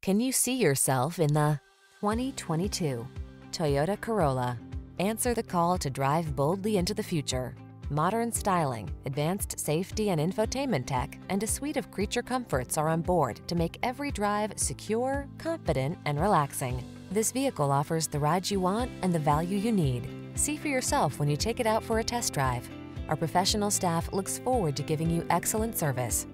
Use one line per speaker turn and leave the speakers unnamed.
Can you see yourself in the 2022 Toyota Corolla? Answer the call to drive boldly into the future. Modern styling, advanced safety and infotainment tech, and a suite of creature comforts are on board to make every drive secure, confident, and relaxing. This vehicle offers the ride you want and the value you need. See for yourself when you take it out for a test drive. Our professional staff looks forward to giving you excellent service.